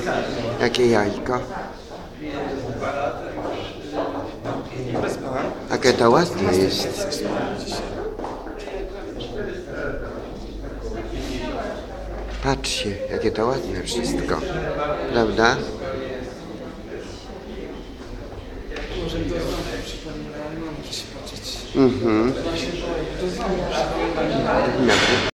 Jakie jajko? Jakie to ładne jest. Patrzcie, jakie to ładne wszystko. Prawda? Może mi to znowu przypomina, ale mam muszę się patrzeć. Mhm. To znowu przypomina. Dobry.